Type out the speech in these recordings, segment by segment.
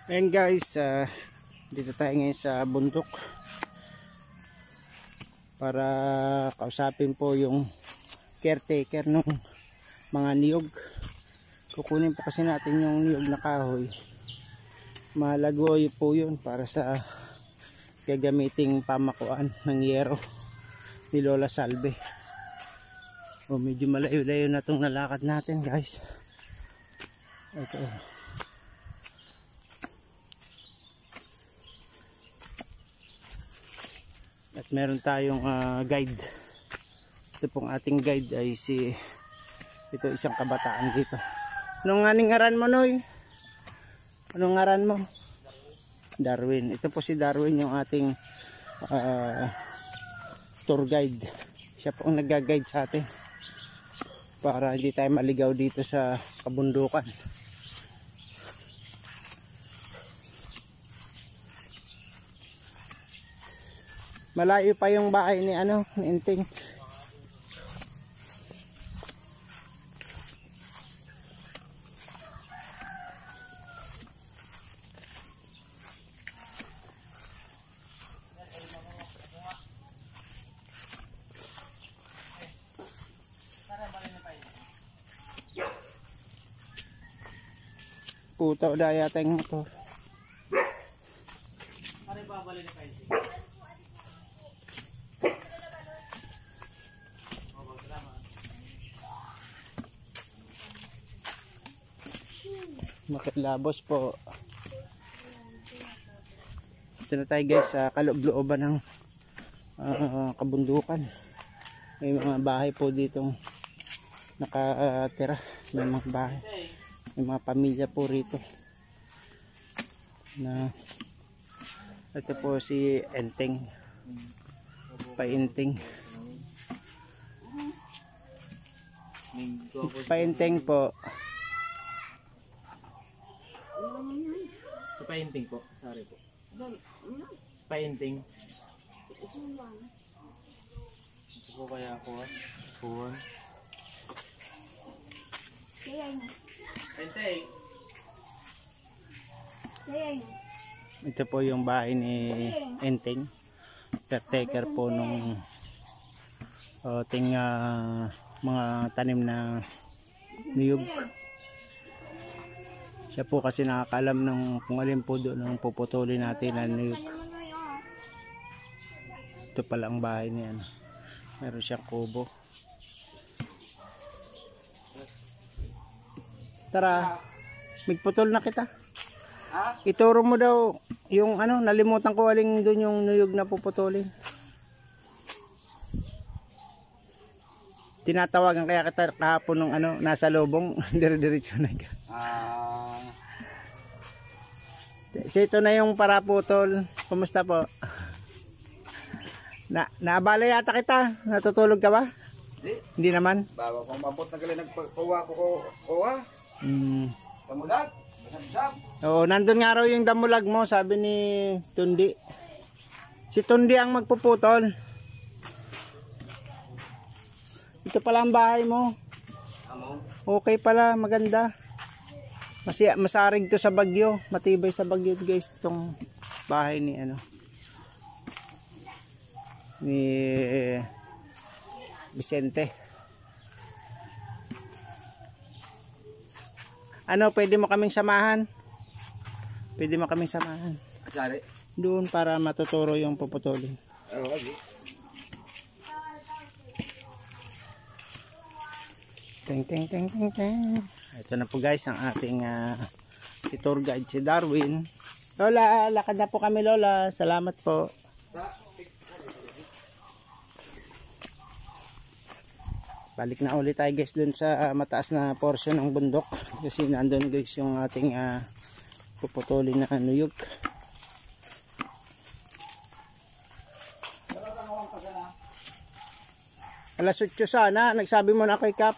Ayan guys, dito tayo ngayon sa bundok para kausapin po yung caretaker ng mga niyog. Kukunin po kasi natin yung niyog na kahoy. Mahalago po yun para sa gagamiting pamakuan ng yero ni Lola Salve. Medyo malayo-layo na itong nalakad natin guys. Ito. At meron tayong guide. Ito pong ating guide ay ito isang kabataan dito. Anong aning ngaran mo, Noy? Anong ngaran mo? Darwin. Ito po si Darwin, yung ating tour guide. Siya po ang nag-guide sa atin para hindi tayo maligaw dito sa kabundukan. Malayo pa yung bahay ni ni Enting. Puto daya tayong motor. Makilabos po. Ito na tayo guys sa kaloob-looban ng kabundukan. May mga bahay po ditong nakatira. May mga bahay. May mga pamilya po rito. Ito po si Enting. Painting. Painting po. Painting po, sorry po. Painting. Ito po kaya ako Puwan. Painting. Ito po yung bahay ni Enting. Caretaker po nung ating mga tanim na niyog. Siya po kasi nakakalam ng kung alin po doon ang puputulin natin na niyog. Ito pala ang bahay niya. Meron siyang kubo. Tara, magputol na kita. Ituro mo daw yung nalimutan ko aling doon yung niyog na puputulin. Tinatawagan kaya kita kahapon ng nasa lobong, dire-diretso na ka. So ito na yung para putol. Kumusta po? Naabala yata kita. Natutulog ka ba? Hindi naman. Bawa kung mabot na galing nagpakuha ko. Damulag. Oo, nandun nga raw yung damulag mo, sabi ni Tundi. Si Tundi ang magpuputol. Ito pala ang bahay mo. Okay pala, maganda. Masarig to sa bagyo, matibay sa bagyo guys itong bahay ni ni Vicente. Pwede mo kaming samahan? Pwede mo kaming samahan. Sorry. Doon para matuturo yung puputulin. Okay. Ting. Ito na po guys ang ating tour guide si Darwin. Lola, lakad na po kami Lola. Salamat po. Balik na ulit tayo guys dun sa mataas na portion ng bundok. Kasi nandun guys yung ating puputulin na niyog. Alas 8 sana. Nagsabi mo na kay Kap.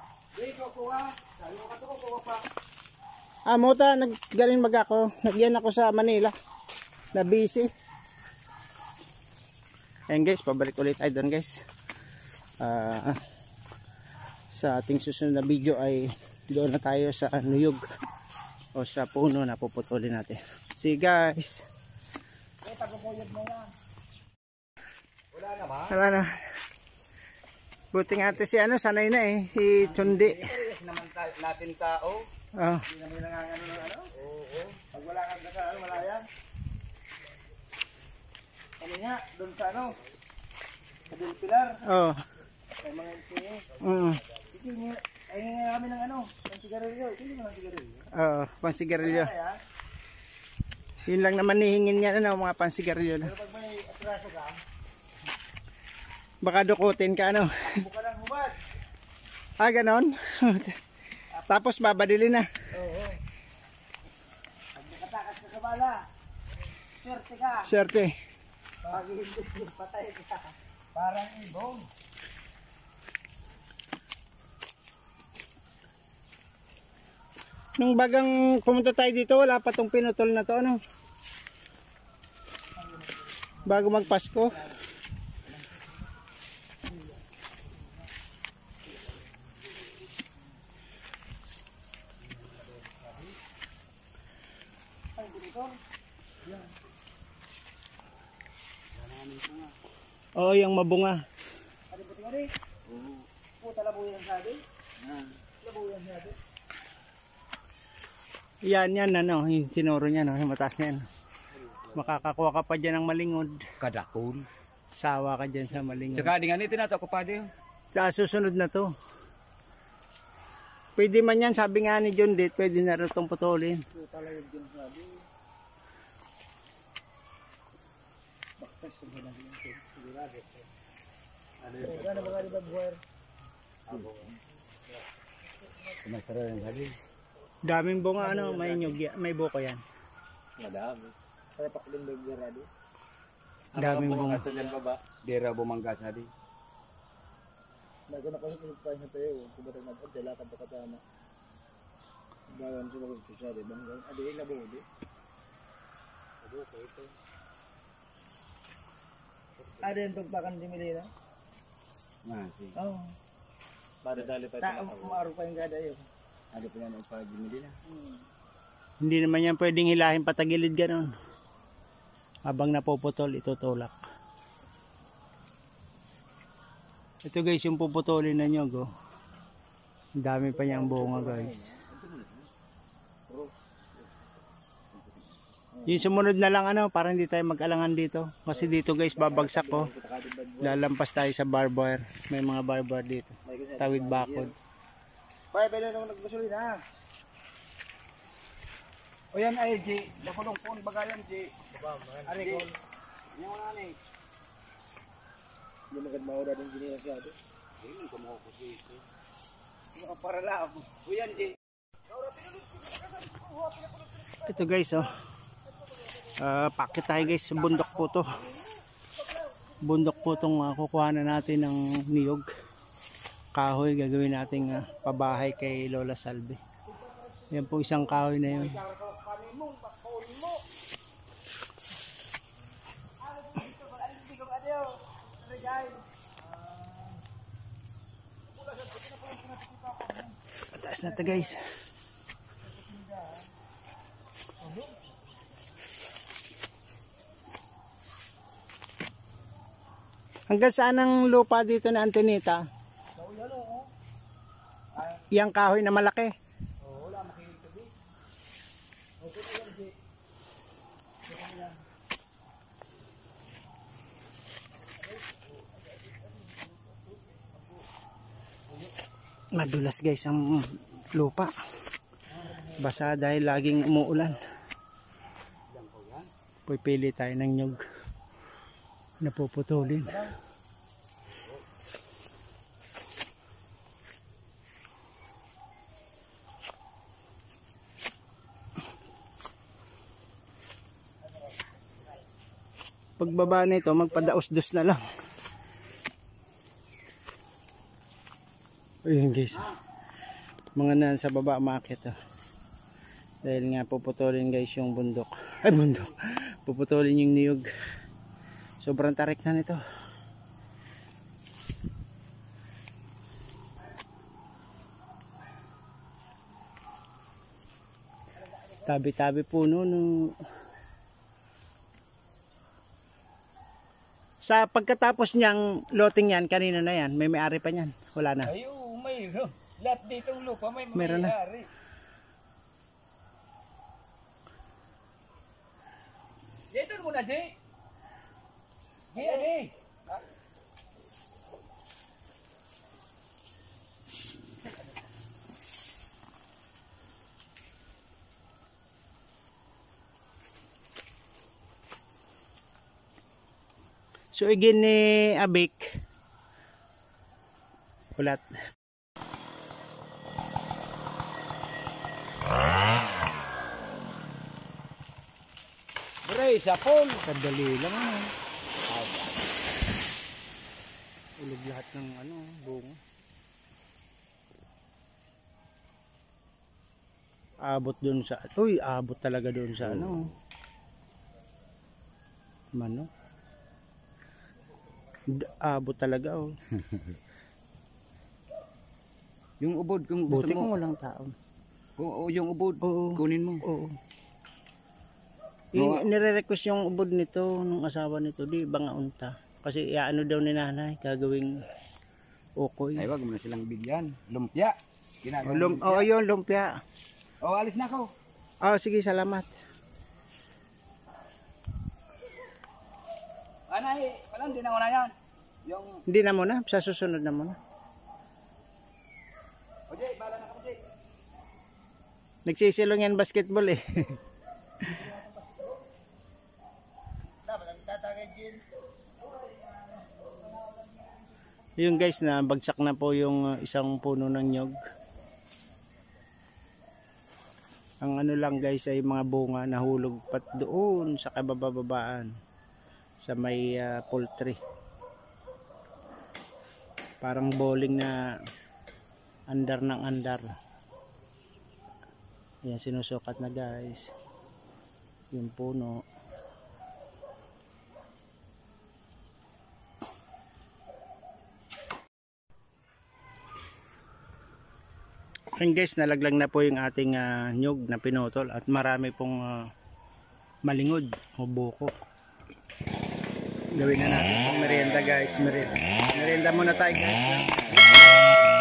Muta, naggaling ako. Nagyan ako sa Manila. Na busy. Ayan guys, pabalik ulit tayo doon guys. Sa ating susunod na video ay doon na tayo sa niyog o sa puno na puputulin natin. See guys. Wala naman. Wala na. Buti nga ito si ano, sanay na eh. Si Chundi. Kasi naman natin tao. Oh. Hindi naman nangangano ng ano. Oo. Pag wala kang kasal, wala yan. Ano nga, doon sa ano? Sa Del Pilar. Oh. May mga itingi. Itingi. Ay nga kami ng ano, ng sigarilyo. Itingi mo ng sigarilyo. Oo, pansigarilyo. Kaya, Yun lang naman hihingin niya ano, mga pansigarilyo. pero pag may atraso ka, Baka dukutin ka ano. buka ng hubad. Ah, ganon. Tapos babadili na. Oo. Pag nakatakas ka sa bala, swerte ka. Swerte. Pag hindi, patay ka. Parang ibong. Nung bagang pumunta tayo dito, wala pa tong pinutol na to ano. Bago magpasko. Oo, yung mabunga. Ano ba tingari? Oo. Puta labuyan sabi? Labuyan sabi? Yan ano, yung tinuro niya no, yung mataas na yan. Makakakuha ka pa dyan ng malingod. Kadakol. Sawa ka dyan sa malingod. Saka di nga nito nato ko pa diyo. Sa susunod na to. Pwede man yan, sabi nga ni John Date, pwede na rin itong putulin. Puta labuyan sabi. Baktas sa mga naging sigurado. Ano ba nga diba buwer? Kumasara yung sabi. Daming bunga ano, may nyug, may buko yan. Madami. Kaya pakulin ba yung garado? Daming bunga. Sa dyan baba. Dera bumangga sa di. Bago na kasi pinagpahin na tayo, kung ba't nag-od, lakad na katama. Bayan siya mag-susya, di ba? Adi, nabuhuli. Nabuhuli ito. Adi, yung tugtakan di Milena? Oo. Para dali pa Maaro pa yung gada yun. Ano pa yan ang pag-gimili na? Hindi naman yan pwedeng hilahin patagilid ganon. Habang napuputol, itutulak. Ito guys, yung puputulin na nyog. Oh. Ang dami pa niyang bunga guys. Yung sumunod na lang ano, para hindi tayo mag-alangan dito. Kasi dito guys, babagsak ko. Lalampas tayo sa barbed wire. May mga barbed wire dito. Tawid bakod. Pwede pwede naman nagbasolina. O yan ay, G. Nakulong po, bagayan, G. Ari ko. Yan mo na, G. Hindi magand maura din giniya siya. Hindi ko mo ko siya ito. Yung para lang. O yan, G. Ito guys, oh. Pakit tayo guys, bundok po to. Bundok po itong kukuhanan natin ng niyog. Kahoy, gagawin nating pabahay kay Lola Salve. Yan po isang kahoy na yun. Pataas na ito guys. Hanggang saan ang lupa dito na Antonita? Yang kahoy na malaki. Wala, makinig ka, G. Okay, yan, G. Madulas guys ang lupa. Basa dahil laging umuulan. Pipili tayo ng nyug na puputulin. Pagbaba nito, magpadaos-dos na lang. Ayun guys. Mga nasa baba umakyat. Oh. Dahil nga puputulin guys yung bundok. Ay bundok. Puputulin yung niyog. Sobrang tarik na nito. Tabi-tabi puno nung Sa pagkatapos niyang loting yan, kanina na yan, may may-ari pa niyan. Wala na. Ayo, mayroon. Lahat ditong lupa may Meron na. may-ari. Dito muna, Jay. Jay. So again ni Abik. Ulat. Bray, sapol. Kadali lang ano. Ulog lahat ng ano, bunga. Abot dun sa, uy, abot talaga dun sa ano. Mano. Abot talaga oh. Yung ubod, kung gusto Buti mo. kung walang tao. Oo, yung ubod. Oo. Kunin mo. Oo. Oo. Nire-request yung ubod nito nung asawa nito, di ba nga unta. Kasi iaano daw ni nanay, gagawing okoy. Ay, wag mo na silang bigyan. Lumpia. Oo, yun, lumpia. Oh, alis na ako. Oh, sige, salamat. Anay, walang din ako na yan. Yung, Hindi na muna, sa susunod na muna. o Jay, bala na ka po, Jay. Nagsisilong yan basketball eh. Yung guys, na bagsak na po yung isang puno ng nyog. Ang ano lang guys ay mga bunga nahulog pat doon sa kabababaan sa may poultry. Parang bowling na andar ng andar. Ayan, sinusukat na guys yung puno. Ayan guys, nalaglag na po yung ating nyug na pinutol at marami pong malingod o buko. Gawin na natin pang merienda guys. Merienda muna tayo guys.